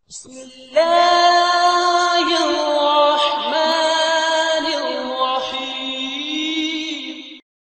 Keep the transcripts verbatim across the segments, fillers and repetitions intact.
بسم اللہ الرحمن الرحیم۔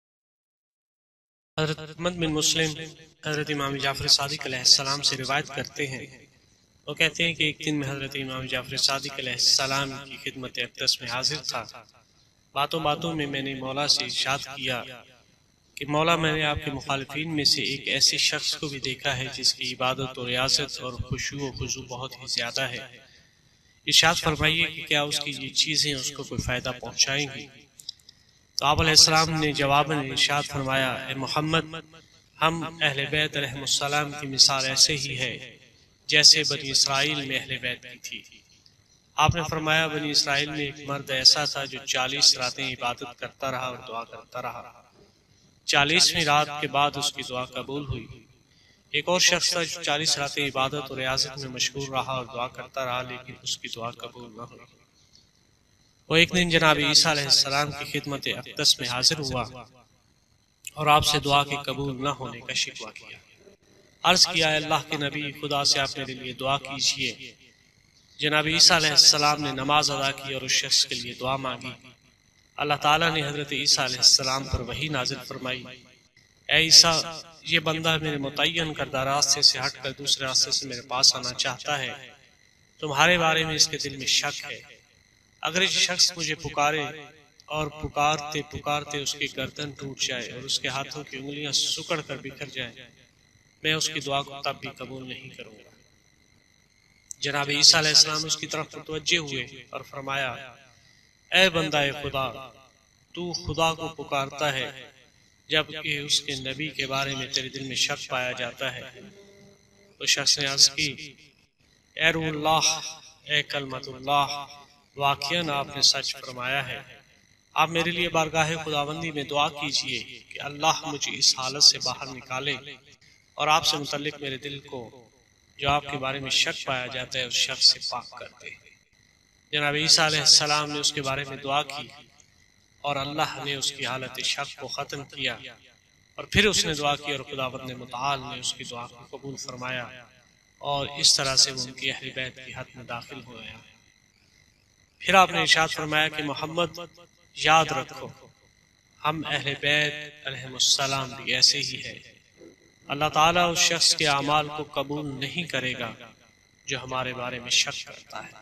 حضرت احمد بن مسلم حضرت امام جعفر صادق علیہ السلام سے روایت کرتے ہیں، وہ کہتے ہیں کہ ایک دن میں حضرت امام جعفر صادق علیہ السلام کی خدمت اقدس میں حاضر تھا۔ باتوں باتوں میں میں نے مولا سے ارشاد کیا کہ مولا، میں نے آپ کے مخالفین میں سے ایک ایسے شخص کو بھی دیکھا ہے جس کی عبادت و ریاضت اور خشوع و خضوع بہت ہی زیادہ ہے، ارشاد فرمائیے کہ کیا اس کی یہ چیزیں اس کو کوئی فائدہ پہنچائیں گی؟ تو آپ علیہ السلام نے جواباً ارشاد فرمایا، اے محمد، ہم اہل بیت علیہ السلام کی مثال ایسے ہی ہے جیسے بنی اسرائیل میں اہل بیت کی تھی۔ آپ نے فرمایا، بنی اسرائیل میں ایک مرد ایسا تھا جو چالیس راتیں عبادت کرتا رہا اور دعا کرتا رہا، چالیسویں رات کے بعد اس کی دعا قبول ہوئی۔ ایک اور شخص تھا جو چالیس راتیں عبادت اور ریاضت میں مشغول رہا اور دعا کرتا رہا، لیکن اس کی دعا قبول نہ ہوئی۔ وہ ایک دن جناب عیسیٰ علیہ السلام کی خدمت اقدس میں حاضر ہوا اور آپ سے دعا کے قبول نہ ہونے کا شکوہ کیا۔ عرض کیا، اے اللہ کے نبی، خدا سے آپ میرے لیے دعا کیجئے۔ جناب عیسیٰ علیہ السلام نے نماز ادا کی اور اس شخص کے لیے دعا مانگی۔ اللہ تعالیٰ نے حضرت عیسیٰ علیہ السلام پر وحی نازل فرمائی، اے عیسیٰ، یہ بندہ میرے متعین کردہ راستے سے ہٹ کر دوسرے راستے سے میرے پاس آنا چاہتا ہے، تمہارے بارے میں اس کے دل میں شک ہے۔ اگر یہ شخص مجھے پکارے اور پکارتے پکارتے اس کی گردن ٹوٹ جائے اور اس کے ہاتھوں کی انگلیاں سکڑ کر بکھر جائیں، میں اس کی دعا کو تب بھی قبول نہیں کروں گا۔ جناب عیسیٰ علیہ السلام اس کی طرف متوجہ ہوئے اور فرمایا، اے بندہ خدا، تو خدا کو پکارتا ہے جبکہ اس کے نبی کے بارے میں تیرے دل میں شک پایا جاتا ہے۔ تو شخص نے عرض کی، اے روح اللہ، اے کلمت اللہ، واقعاً آپ نے سچ فرمایا ہے۔ آپ میرے لیے بارگاہ خداوندی میں دعا کیجئے کہ اللہ مجھے اس حالت سے باہر نکالے اور آپ سے متعلق میرے دل کو جو آپ کے بارے میں شک پایا جاتا ہے اس شخص سے پاک کر دے۔ جناب عیسیٰ علیہ السلام نے اس کے بارے میں دعا کی اور اللہ نے اس کی حالت شک کو ختم کیا، اور پھر اس نے دعا کی اور خداوند متعال نے اس کی دعا کو قبول فرمایا، اور اس طرح سے وہ ان کی اہل بیت کی حد میں داخل ہو گیا۔ پھر آپ نے ارشاد فرمایا کہ محمد، یاد رکھو، ہم اہل بیت علیہ السلام بھی ایسے ہی ہے۔ اللہ تعالیٰ اس شخص کے اعمال کو قبول نہیں کرے گا جو ہمارے بارے میں شک کرتا ہے۔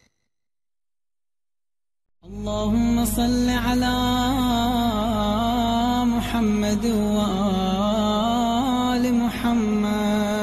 اللہم صل علی محمد و آل محمد۔